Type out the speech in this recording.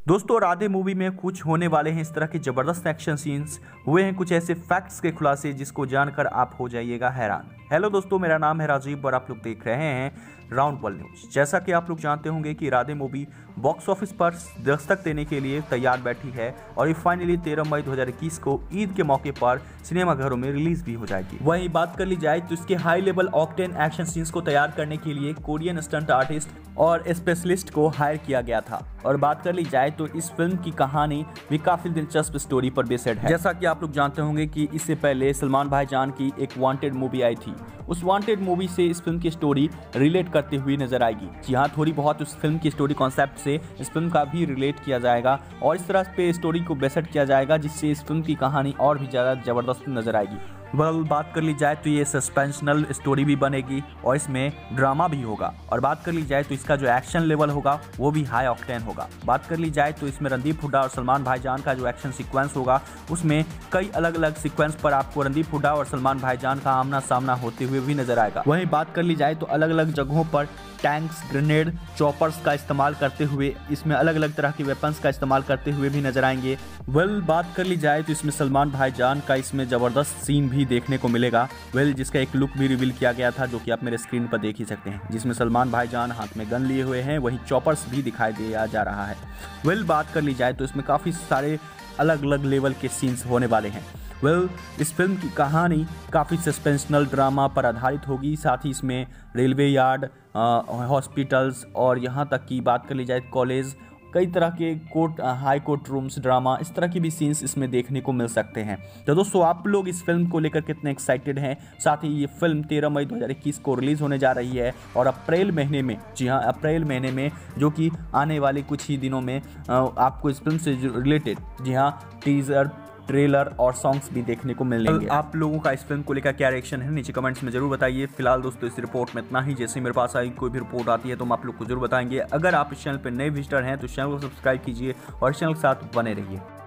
दोस्तों राधे मूवी में कुछ होने वाले हैं इस तरह के जबरदस्त एक्शन सीन्स, हुए हैं कुछ ऐसे फैक्ट्स के खुलासे जिसको जानकर आप हो जाइएगा हैरान। हेलो दोस्तों, मेरा नाम है राजीव और आप लोग देख रहे हैं राउंड न्यूज। जैसा कि आप लोग जानते होंगे कि राधे मूवी बॉक्स ऑफिस पर दस्तक देने के लिए तैयार बैठी है और ये फाइनली 13 मई 2021 को ईद के मौके पर सिनेमाघरों में रिलीज भी हो जाएगी। वहीं बात कर ली जाए तो इसके high level octane action scenes को तैयार करने के लिए कोरियन स्टंट आर्टिस्ट और स्पेशलिस्ट को हायर किया गया था। और बात कर ली जाए तो इस फिल्म की कहानी भी काफी दिलचस्प स्टोरी पर बेस्ड है। जैसा कि आप लोग जानते होंगे कि इससे पहले सलमान भाईजान की एक वांटेड मूवी आई थी। उस वांटेड मूवी से इस फिल्म की स्टोरी रिलेट करते हुए नजर आएगी। जी हाँ, थोड़ी बहुत उस फिल्म की स्टोरी कॉन्सेप्ट से इस फिल्म का भी रिलेट किया जाएगा और इस तरह पे स्टोरी को बेस्ड किया जाएगा जिससे इस फिल्म की कहानी और भी ज़्यादा ज़बरदस्त नजर आएगी। बात कर ली जाए तो ये सस्पेंशनल स्टोरी भी बनेगी और इसमें ड्रामा भी होगा। और बात कर ली जाए तो इसका जो एक्शन लेवल होगा वो भी हाई ऑक्टेन होगा। बात कर ली जाए तो इसमें रणदीप हुड्डा और सलमान भाईजान का जो एक्शन सीक्वेंस होगा उसमें कई अलग अलग सीक्वेंस पर आपको रणदीप हुड्डा और सलमान भाईजान का आमना सामना होते हुए भी नजर आएगा। वहीं बात कर ली जाए तो अलग अलग जगहों पर टैंक्स, ग्रेनेड, चॉपर्स का इस्तेमाल करते हुए इसमें अलग अलग तरह के वेपन्स का इस्तेमाल करते हुए भी नजर आएंगे। बात कर ली जाए तो इसमें सलमान भाईजान का इसमें जबरदस्त सीन भी देखने को मिलेगा। जिसका एक लुक भी रिवील किया गया था जो कि आप मेरे स्क्रीन पर देख ही सकते हैं, जिसमें सलमान भाईजान हाथ में गन लिए हुए हैं, वहीं चॉपर्स भी दिखाई दिया जा रहा है। बात कर ली जाए तो इसमें काफ़ी सारे अलग अलग लेवल के सीन्स होने वाले हैं। इस फिल्म की कहानी काफ़ी सस्पेंशनल ड्रामा पर आधारित होगी। साथ ही इसमें रेलवे यार्ड, हॉस्पिटल्स और यहाँ तक की बात कर ली जाए कॉलेज, कई तरह के court, high court rooms, drama, इस तरह की भी सीन्स इसमें देखने को मिल सकते हैं। तो दोस्तों आप लोग इस फिल्म को लेकर कितने एक्साइटेड हैं? साथ ही ये फिल्म 13 मई 2021 को रिलीज़ होने जा रही है और अप्रैल महीने में, जी हाँ अप्रैल महीने में, जो कि आने वाले कुछ ही दिनों में आपको इस फिल्म से रिलेटेड जी हाँ टीजर, ट्रेलर और सॉन्ग्स भी देखने को मिलेंगे। आप लोगों का इस फिल्म को लेकर क्या रिएक्शन है नीचे कमेंट्स में जरूर बताइए। फिलहाल दोस्तों इस रिपोर्ट में इतना ही। जैसे मेरे पास आई कोई भी रिपोर्ट आती है तो हम आप लोग को जरूर बताएंगे। अगर आप इस चैनल पर नए विजिटर हैं तो चैनल को सब्सक्राइब कीजिए और चैनल के साथ बने रहिए।